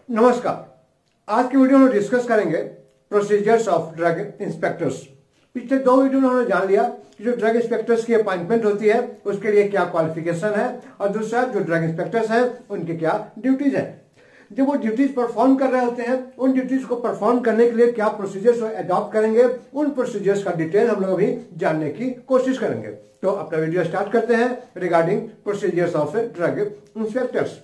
नमस्कार। आज की वीडियो में डिस्कस करेंगे प्रोसीजर्स ऑफ ड्रग इंस्पेक्टर्स। पिछले दो वीडियो में हमने जान लिया कि जो ड्रग इंस्पेक्टर्स की अपॉइंटमेंट होती है उसके लिए क्या क्वालिफिकेशन है और दूसरा जो ड्रग इंस्पेक्टर्स हैं उनकी क्या ड्यूटीज हैं। जब वो ड्यूटीज परफॉर्म कर रहे होते हैं उन ड्यूटीज को परफॉर्म करने के लिए क्या प्रोसीजर्स अडॉप्ट करेंगे, उन प्रोसीजर्स का डिटेल हम लोग अभी जानने की कोशिश करेंगे। तो अपना वीडियो स्टार्ट करते हैं regarding procedures of drug inspectors.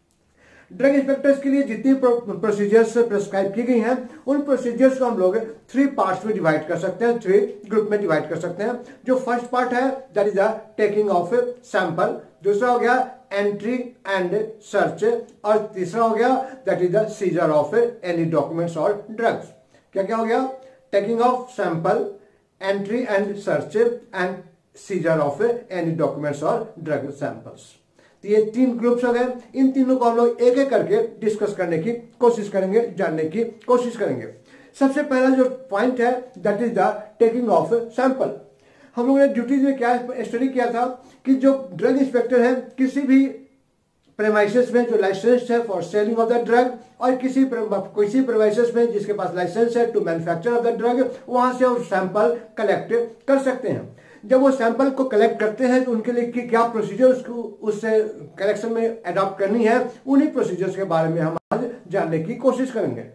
Drug inspectors के लिए जितनी प्रोसीजर्स प्रेस्क्राइब की गई हैं उन प्रोसीजर्स को हम लोग 3 पार्ट्स में डिवाइड कर सकते हैं, 3 ग्रुप में डिवाइड कर सकते हैं। जो फर्स्ट पार्ट है that is the taking of sample, दूसरा हो गया एंट्री एंड सर्च और तीसरा हो गया that is the seizure of any documents और ड्रग्स। क्या क्या हो गया? Taking of sample, entry and search and seizure of any documents और ड्रग सैंपल्स। ये 3 ग्रुप्स हो गए। इन तीनों को हम लोग एक एक करके डिस्कस करने की कोशिश करेंगे, जानने की कोशिश करेंगे। सबसे पहला जो पॉइंट है that is the taking of sample. हम लोगों ने ड्यूटीज में क्या स्टडी किया था कि जो ड्रग इंस्पेक्टर है किसी भी प्रेमाइसेस में जो लाइसेंस है for selling of the drug और किसी प्रेमाइसेस में जिसके पास लाइसेंस है to manufacture of the drug, वहां से वो सैंपल कलेक्ट कर सकते हैं। जब वो सैंपल को कलेक्ट करते हैं तो उनके लिए कि क्या प्रोसीजर उसको उससे कलेक्शन में अडॉप्ट करनी है, उन्हीं प्रोसीजर्स के बारे में हम आज जानने की कोशिश करेंगे।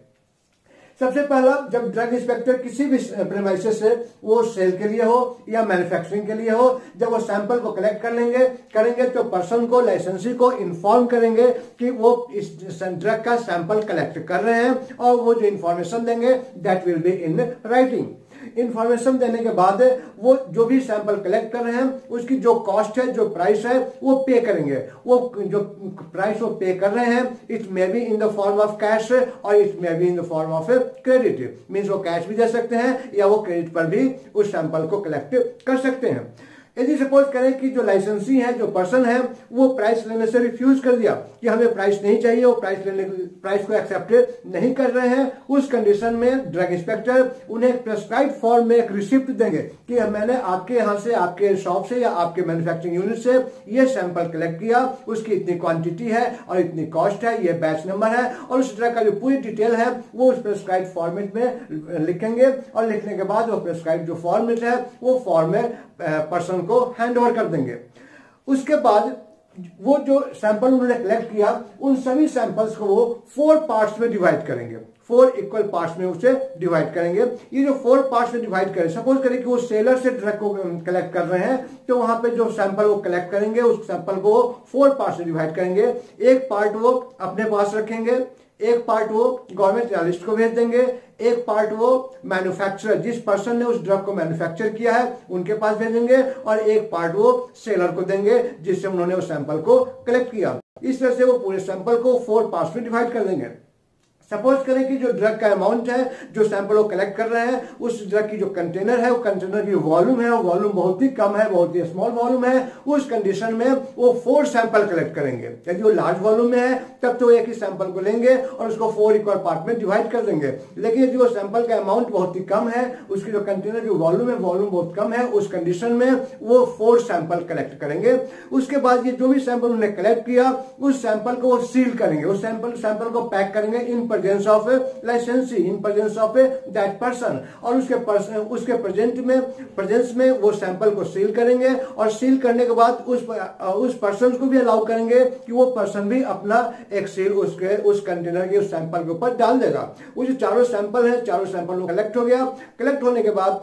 सबसे पहला, जब ड्रग इंस्पेक्टर किसी भी प्रेमाइसेस से वो सेल के लिए हो या मैन्युफैक्चरिंग के लिए हो, जब वो सैंपल को कलेक्ट करेंगे तो पर्सन को, लाइसेंसी को इन्फॉर्म करेंगे कि वो इस ड्रग का सैंपल कलेक्ट कर रहे हैं और वो जो इन्फॉर्मेशन देंगे that will be in writing. Information देने के बाद वो जो भी सैंपल कलेक्ट कर रहे हैं उसकी जो कॉस्ट है, जो प्राइस है वो पे करेंगे। वो जो प्राइस वो पे कर रहे हैं it may be in the form of cash और it may be in the form of credit. Means वो कैश भी दे सकते हैं या वो क्रेडिट पर भी उस सैंपल को कलेक्ट कर सकते हैं। यदि सपोज करें कि जो लाइसेंसी है, जो पर्सन है, वो प्राइस लेने से रिफ्यूज कर दिया कि हमें प्राइस नहीं चाहिए, वो प्राइस को एक्सेप्ट नहीं कर रहे हैं, उस कंडीशन में ड्रग इंस्पेक्टर उन्हें प्रेस्क्राइब फॉर्म में एक रिसिप्ट देंगे कि मैंने आपके यहां से, आपके शॉप से या आपके मैन्युफैक्चरिंग यूनिट से ये सैंपल कलेक्ट किया, उसकी इतनी क्वांटिटी है और इतनी कॉस्ट है, ये बैच नंबर है, और उस ड्रग का जो पूरी डिटेल है वो उस प्रेस्क्राइब फॉर्मेट में लिखेंगे और लिखने के बाद वो प्रेस्क्राइब जो फॉर्मेट है वो फॉर्म में पर्सन को हैंड ओवर कर देंगे। उसके बाद वो जो सैंपल उन्होंने कलेक्ट किया उन सभी सैंपल्स को वो 4 पार्ट्स में डिवाइड करेंगे, 4 इक्वल पार्ट्स में उसे डिवाइड करेंगे। ये जो 4 पार्ट्स में डिवाइड करें, सपोज करें कि वो सेलर से ड्रग को कलेक्ट कर रहे हैं तो वहां पे जो सैंपल वो कलेक्ट करेंगे उस सैंपल को 4 पार्ट्स में डिवाइड करेंगे। एक पार्ट वो अपने पास रखेंगे, एक पार्ट वो गवर्नमेंट एनालिस्ट को भेज देंगे, एक पार्ट वो मैन्युफैक्चरर, जिस पर्सन ने उस ड्रग को मैन्युफैक्चर किया है उनके पास भेजेंगे, और एक पार्ट वो सेलर को देंगे जिससे उन्होंने उस सैंपल को कलेक्ट किया। इस तरह से वो पूरे सैंपल को 4 पार्ट्स में डिवाइड कर देंगे। सपोज करें कि जो ड्रग का अमाउंट है, जो सैंपल वो कलेक्ट कर रहे हैं, उस ड्रग की जो कंटेनर है, वो कंटेनर की वॉल्यूम है, वो वॉल्यूम बहुत ही कम है, बहुत ही स्मॉल वॉल्यूम है, उस कंडीशन में वो 4 सैंपल कलेक्ट करेंगे। यदि वो लार्ज वॉल्यूम में है तब तो एक ही सैंपल को लेंगे और उसको 4 इक्वल पार्ट में डिवाइड कर देंगे। लेकिन यदि वो सैंपल का अमाउंट बहुत ही कम है, उसकी जो कंटेनर की वॉल्यूम है, वॉल्यूम बहुत कम है, उस कंडीशन में वो 4 सैंपल कलेक्ट करेंगे। उसके बाद ये जो भी सैंपल उन्होंने कलेक्ट किया उस सैंपल को वो सील करेंगे, उस सैंपल को पैक करेंगे इन presence of licensee, in presence of that person, और उसके प्रेजेंस में वो सैंपल को सील करेंगे और सील करने के बाद उस पर्सन को भी अलाउ करेंगे कि वो पर्सन भी अपना एक सील उस कंटेनर के उस सैंपल के ऊपर डाल देगा। वो जो चारों सैंपल है, चारों सैंपल कलेक्ट हो गया। कलेक्ट होने के बाद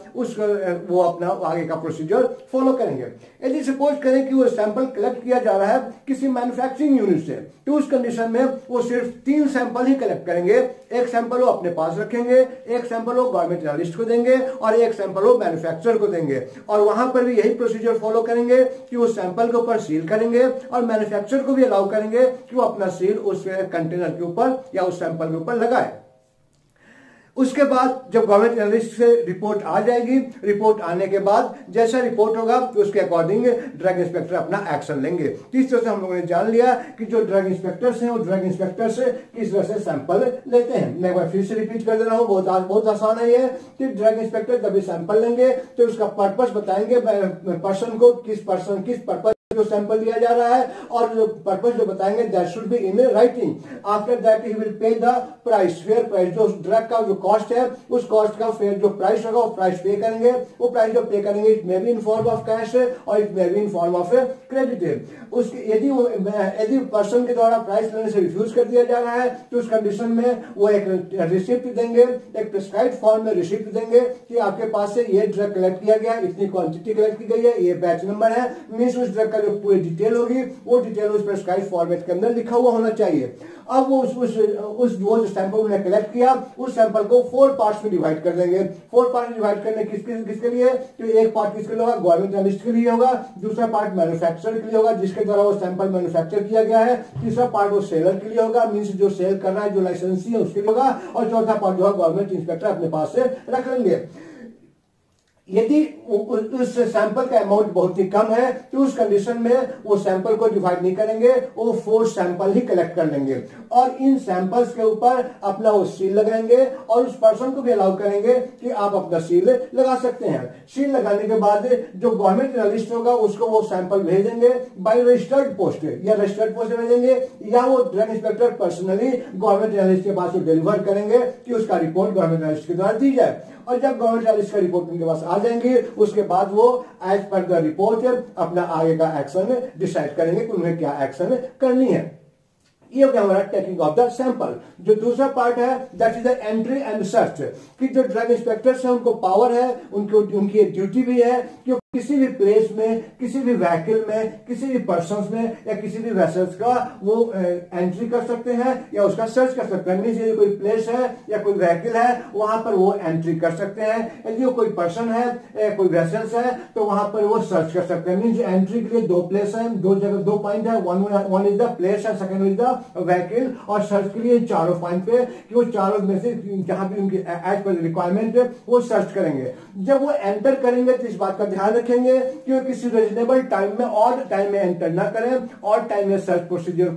वो अपना आगे का प्रोसीजर फॉलो करेंगे। यदि सपोज करें कि वो सैंपल कलेक्ट किया जा रहा है किसी मैन्युफैक्चरिंग यूनिट से, तो उस कंडीशन में वो सिर्फ 3 सैंपल ही कलेक्ट करेंगे। एक सैंपल वो अपने पास रखेंगे, एक सैंपल वो गवर्नमेंट एनालिस्ट को देंगे और एक सैंपल वो मैन्युफैक्चरर को देंगे, और वहां पर भी यही प्रोसीजर फॉलो करेंगे कि वो सैंपल के ऊपर सील करेंगे और मैन्युफैक्चरर को भी अलाउ करेंगे कि वो अपना सील उस कंटेनर के ऊपर या उस सैंपल के ऊपर लगाए। उसके बाद जब गवर्नमेंट एनालिस्ट से रिपोर्ट आ जाएगी, रिपोर्ट आने के बाद जैसा रिपोर्ट होगा तो उसके अकॉर्डिंग ड्रग इंस्पेक्टर अपना एक्शन लेंगे। इस तरह से हम लोगों ने जान लिया कि जो ड्रग इंस्पेक्टर्स हैं वो ड्रग इंस्पेक्टर से किस तरह से सैंपल लेते हैं। मैं एक बार फिर से रिपीट कर दे रहा हूँ, बहुत आसान है ये कि ड्रग इंस्पेक्टर जब भी सैंपल लेंगे तो उसका पर्पस बताएंगे पर्सन को, किस पर्पस जो सैंपल लिया जा रहा है और जो पर्पस जो बताएंगे that should be in writing. After that he will pay the price, fair price, जो ड्रग का जो कॉस्ट है उस कॉस्ट का फेयर जो प्राइस होगा वो प्राइस पे करेंगे। वो प्राइस जो पे करेंगे it may be in form of cash और it may be in form of credit. उसके यदि पर्सन के द्वारा प्राइस लेने से रिफ्यूज कर दिया जा रहा है तो उस कंडीशन में वो एक रिसिप्ट देंगे, एक प्रिस्क्राइब्ड फॉर्म में रिसिप्ट देंगे कि आपके पास से ये ड्रग कलेक्ट किया गया, इतनी क्वांटिटी कलेक्ट की गई है, ये बैच नंबर है। मींस उस ड्रग का जो पूरी डिटेल होगी वो डिटेल उस प्रिस्क्राइब्ड फॉर्मेट के अंदर लिखा हुआ होना चाहिए। अब वो उस जो सैंपल उन्होंने कलेक्ट किया उस सैंपल को 4 पार्ट्स में डिवाइड कर देंगे। 4 पार्ट में डिवाइड करने किसके लिए, तो एक पार्ट किसके लिए होगा, गवर्नमेंट एनालिस्ट के लिए होगा, दूसरा पार्ट मैन्युफैक्चरर के लिए होगा जिसके द्वारा वो सैंपल मैन्युफैक्चर किया गया है, तीसरा पार्ट वो सेलर के लिए होगा, मींस जो सेल कर रहा है जो लाइसेंसी है उसके लिए होगा, और चौथा पार्ट जो है गवर्नमेंट इंस्पेक्टर अपने पास से रख लेंगे। यदि उस सैंपल का अमाउंट बहुत ही कम है तो उस कंडीशन में वो सैंपल को डिवाइड नहीं करेंगे, वो 4 सैंपल ही कलेक्ट कर लेंगे और इन सैंपल्स के ऊपर अपना वो सील लगाएंगे और उस पर्सन को भी अलाउ करेंगे कि आप अपना सील लगा सकते हैं। सील लगाने के बाद जो गवर्नमेंट एनालिस्ट होगा उसको वो सैंपल भेजेंगे बाय रजिस्टर्ड पोस्ट, या रजिस्टर्ड पोस्ट भेजेंगे या वो drug inspector personally government analyst के पास डिलीवर करेंगे कि उसका रिपोर्ट गवर्नमेंट एनालिस्ट के द्वारा दी जाए। और जब गवर्नमेंट एनालिस्ट का रिपोर्ट उनके पास आ जाएंगे उसके बाद वो एज पर द रिपोर्ट अपना आगे का एक्शन डिसाइड करेंगे कि उन्हें क्या एक्शन करनी है। ये हो गया हमारा टेकिंग ऑफ द सैंपल। जो दूसरा पार्ट है that is the entry and search, कि जो ड्रग इंस्पेक्टर्स हैं उनको पावर है, उनकी ड्यूटी भी है कि किसी भी प्लेस में, किसी भी व्हीकल में, किसी भी पर्सन में या किसी भी वेसल्स का वो एंट्री कर सकते हैं या उसका सर्च कर सकते हैं। मीन्स यदि कोई प्लेस है या कोई व्हीकल है वहां पर वो एंट्री कर सकते हैं, यदि कोई पर्सन है कोई वेसल्स है तो वहां पर वो सर्च कर सकते हैं। मीन्स एंट्री के लिए 2 प्लेस है, 2 जगह 2 पॉइंट है, वन इज द प्लेस है, सेकंड इज द व्हीकल, और सर्च के लिए 4 पॉइंट पे कि वो चारों में से जहां भी उनकी एज पर रिक्वायरमेंट है वो सर्च करेंगे। जब वो एंटर करेंगे तो इस बात का ध्यान रखेंगे कि वो किसी रीजनेबल टाइम में, ऑड टाइम में एंटर ना करें, ऑड टाइम में सर्च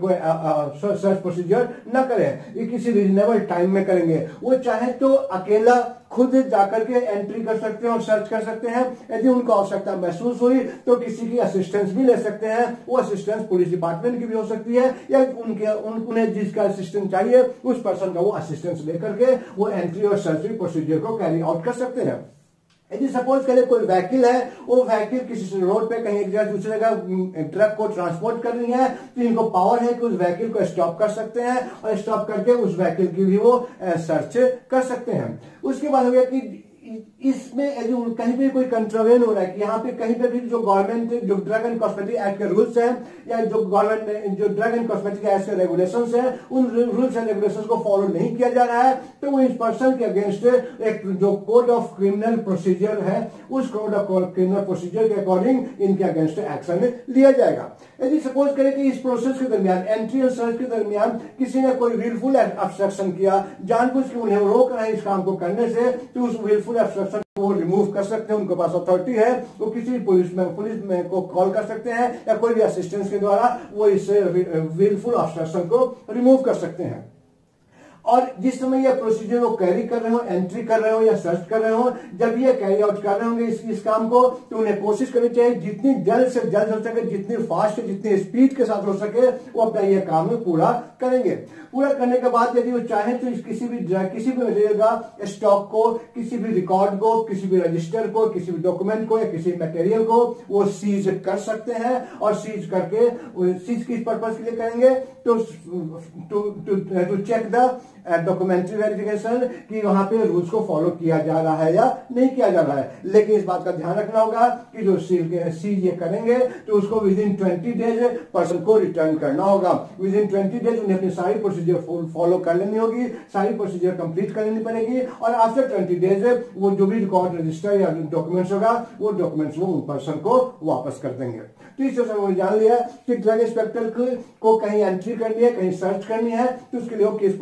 प्रोसीजर ना करें, ये किसी रीजनेबल टाइम में करेंगे। वो चाहे तो अकेला खुद जाकर के एंट्री कर सकते हैं और सर्च कर सकते हैं, यदि उनको आवश्यकता महसूस हुई तो किसी की असिस्टेंस भी ले सकते हैं। वो असिस्टेंस पुलिस डिपार्टमेंट की भी हो सकती है या उन्हें जिसका असिस्टेंस चाहिए उस पर्सन का वो असिस्टेंस लेकर के वो एंट्री और सर्च प्रोसीजर को कैरी आउट कर सकते हैं। यदि सपोज करें कोई व्हीकल है, वो व्हीकल किसी रोड पे कहीं एक जगह दूसरी जगह ट्रक को ट्रांसपोर्ट कर रही है तो इनको पावर है कि उस व्हीकल को स्टॉप कर सकते हैं और स्टॉप करके उस व्हीकल की भी वो सर्च कर सकते हैं। उसके बाद हो गया कि इसमें यदि कहीं पे कोई कंट्रावेन हो रहा है कि यहाँ पे कहीं पे भी जो गवर्नमेंट जो ड्रग एंड कॉस्मेटिक एक्ट के रूल्स हैं या जो गवर्नमेंट जो ड्रग एंड कॉस्मेटिक एक्ट के रेगुलेशंस हैं उन रूल्स एंड रेगुलेशंस को फॉलो नहीं किया जा रहा है तो वो इस पर्सन के अगेंस्ट एक जो कोड ऑफ क्रिमिनल प्रोसीजर है उस कोड ऑफ क्रिमिनल प्रोसीजर के अकॉर्डिंग इनके अगेंस्ट एक्शन लिया जाएगा। यदि सपोज करें कि इस प्रोसेस के दरमियान, एंट्री और सर्च के दरमियान किसी ने कोई विलफुल ऑब्स्ट्रक्शन किया, जानबूझ के उन्हें रोक रहा है इस काम को करने से, तो उस विलफुल ऑब्स्ट्रक्शन को रिमूव कर सकते हैं। उनके पास अथॉरिटी है, वो किसी भी पुलिस में को कॉल कर सकते हैं या कोई भी असिस्टेंस के द्वारा वो इस विलफुल ऑब्स्ट्रक्शन को रिमूव कर सकते हैं। और जिस समय ये प्रोसीजर वो कैरी कर रहे हो, एंट्री कर रहे हो या सर्च कर रहे हो, जब ये कैरी आउट कर रहे होंगे इस काम को तो उन्हें कोशिश करनी चाहिए जितनी जल्द से जल्द हो सके, जितनी फास्ट, जितनी स्पीड के साथ हो सके वो अपना ये काम पूरा करेंगे। पूरा करने के बाद यदि वो चाहे तो किसी भी मटेरियल का स्टॉक को, किसी भी रिकॉर्ड को, किसी भी रजिस्टर को, किसी भी डॉक्यूमेंट को या किसी मटेरियल को वो सीज कर सकते हैं। और सीज करके सीज किस पर्पज के लिए करेंगे to check the documentary verification कि वहां पे रूल्स को फॉलो किया जा रहा है या नहीं किया जा रहा है। लेकिन इस बात का ध्यान रखना होगा कि जो सीज ये करेंगे तो उसको विद इन 20 डेज पर्सन को रिटर्न करना होगा। विद इन 20 डेज उन्हें अपनी सारी प्रोसीजर फॉलो कर लेनी होगी, सारी प्रोसीजर कंप्लीट कर लेनी पड़ेगी और आफ्टर 20 डेज वो जो भी रिकॉर्ड, रजिस्टर या डॉक्यूमेंट्स होगा वो डॉक्यूमेंट्स वो उन पर्सन को वापस कर देंगे। तो इस तरह से जान लिया कि ड्रग इंस्पेक्टर को कहीं एंट्री करनी है, कहीं सर्च करनी है तो उसके लिए वो किस प्रोसीजर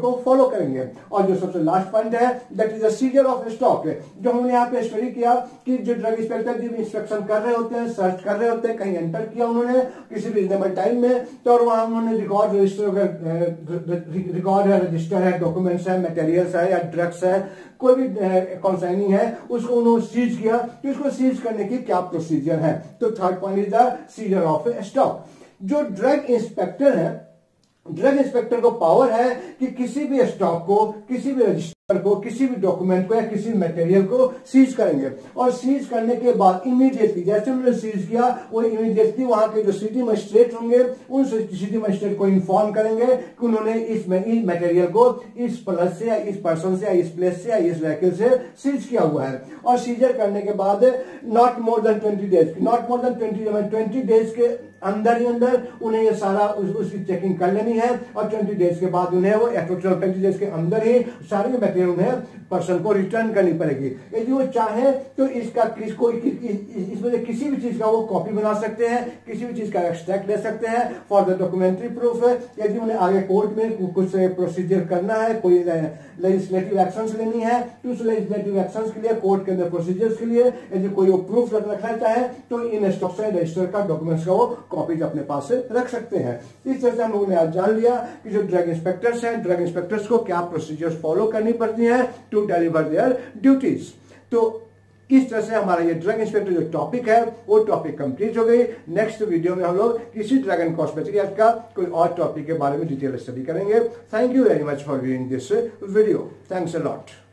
को फॉलो करेंगे। और जो सबसे लास्ट पॉइंट है that is the seizure of stock, जो हमने यहाँ पे स्टडी किया कि जो ड्रग इंस्पेक्टर जब इंस्पेक्शन कर रहे होते हैं, सर्च कर रहे होते हैं, कहीं एंटर किया उन्होंने किसी रीजनेबल टाइम में, तो और वहां उन्होंने रिकॉर्ड रिकॉर्ड है, रजिस्टर है, डॉक्यूमेंट्स है, मटेरियल्स है या ड्रग्स है, कोई भी कंसाइनिंग है, उसको उन्होंने सीज किया, तो इसको सीज करने की क्या प्रोसीजर है। तो third point is the seizure of stock. जो ड्रग इंस्पेक्टर है, ड्रग इंस्पेक्टर को पावर है कि किसी भी स्टॉक को, किसी भी रजिस्टर को, किसी भी डॉक्यूमेंट को या किसी मटेरियल को सीज करेंगे। और सीज करने के बाद इमीडिएटली जैसे उन्होंने सीज किया, वो इमीडिएटली वहां के जो सिटी मजिस्ट्रेट होंगे उन सिटी मजिस्ट्रेट को इन्फॉर्म करेंगे कि उन्होंने इस मटेरियल को इस प्लस से या इस पर्सन से या इस प्लेस से या इस व्हीकल से सीज किया हुआ है। और सीजर करने के बाद not more than 20 days, not more than 20 days के अंदर ही अंदर उन्हें ये सारा उसकी चेकिंग कर लेनी है। और 20 डेज के बाद उन्हें वो 20 डेज के अंदर ही सारे मटेरियल उन्हें पर्सन को रिटर्न करनी पड़ेगी। यदि वो चाहे तो इसका इसमें से किसी भी चीज का वो कॉपी बना सकते हैं, किसी भी चीज का एक्सट्रैक्ट ले सकते हैं फॉर द डॉक्यूमेंट्री प्रूफ। यदि उन्हें आगे कोर्ट में कुछ प्रोसीजर करना है, कोई लेजिस्लेटिव एक्शंस लेनी है, तो उस लेजिस्लेटिव एक्शंस के लिए कोर्ट के अंदर प्रोसीजर्स के लिए यदि कोई वो प्रूफ रखना चाहे तो इन स्टॉक से रजिस्टर का डॉक्यूमेंट्स का वो कॉपीज अपने पास से रख सकते हैं। इस तरह से हम लोगों ने आज जान लिया कि जो ड्रग इंस्पेक्टर्स हैं, ड्रग इंस्पेक्टर्स को क्या प्रोसीजर्स फॉलो करनी पड़ती हैं टू डिलीवर देयर ड्यूटीज। तो इस तरह से हमारा ये ड्रग इंस्पेक्टर जो टॉपिक है वो टॉपिक कंप्लीट हो गई। नेक्स्ट वीडियो में हम लोग किसी ड्रग एंड कॉस्मेटिक एक्ट का कोई और टॉपिक के बारे में डिटेल स्टडी करेंगे। Thank you very much for viewing this video. Thanks a lot.